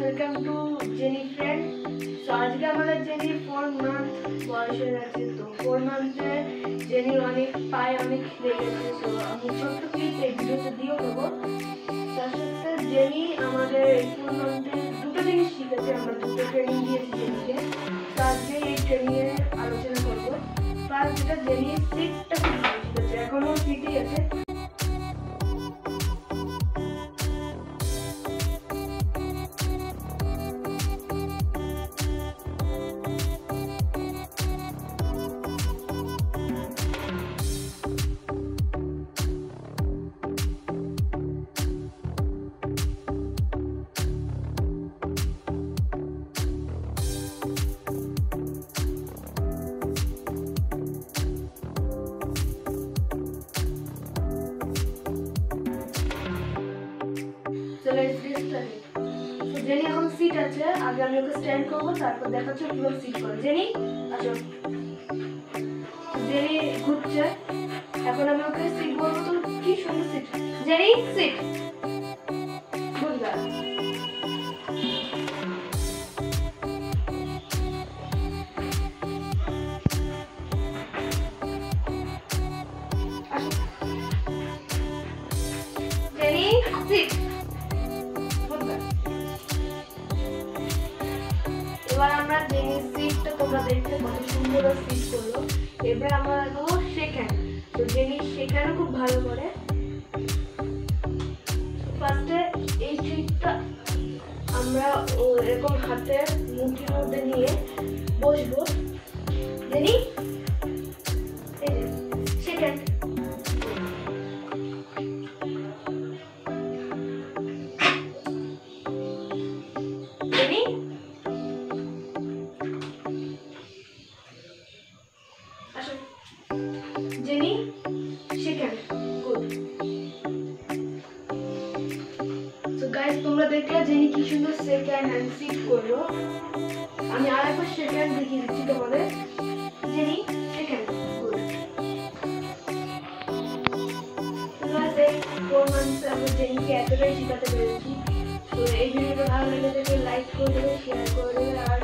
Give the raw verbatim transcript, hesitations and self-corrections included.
Welcome to Jenny friend. So আজকে আমাদের jenny four month বয়স হয়ে গেছে। তো ফোর মান্থে জেনির অনেক পায়ে অনেক লেগে গেছে। সো আমি ছোট্ট ক্লিপ এই ভিডিওতে দিয়েও দেবো। তার সাথে জেনি আমাদের এই ফোর মান্থে দুটো জিনিস শিখেছে, আমরা দুটো ট্রেনিং দিয়েছি জেনিকে। তো আজকে এই ট্রেনিংয়ে আলোচনা করবো। ফার্স্ট যেটা জেনি সিটটা খুব ভালো শিখেছে, এখনও সিটেই আছে। জেনি এখন সিট আছে, আগে আমি ওকে স্ট্যান্ড করবো, তারপর দেখাচ্ছি কিভাবে সিট করে। জেনি আসো। জেনি ঘুরছে, এখন আমি ওকে সিট বলবো। তো কি সুন্দর sit. Jenny sit. Good girl. Jenny sit. এবার আমরা জেনি সিটটা তোমরা দেখতে কত সুন্দর সিট করলো। এবার আমরা দেবো শেখান। তো জেনি শেখানো খুব ভালো করে। ফার্স্টে এই ট্রিকটা আমরা এরকম হাতের মুঠির মধ্যে নিয়ে বসবো। জেনি শেখান। Jenny Jenny second. Good. So guys, তোমরা দেখলে জেনি কি সুন্দর সেকেন্ড এন্ড সিট করলো। আমি আরেকবার সেকেন্ড দেখিয়ে দিচ্ছি তোমাদের। Jenny second. গুড। তো গাইস, এই ফোর মান্থসে আমরা জেনিকে এতটাই শেখাতে পেরেছি। তো এই ভিডিওটা ভালো লেগে থাকলে লাইক করে দেবে, শেয়ার করে দেবে।